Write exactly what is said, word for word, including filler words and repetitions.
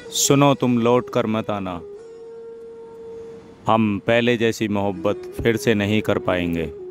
सुनो तुम लौट कर मत आना, हम पहले जैसी मोहब्बत फिर से नहीं कर पाएंगे।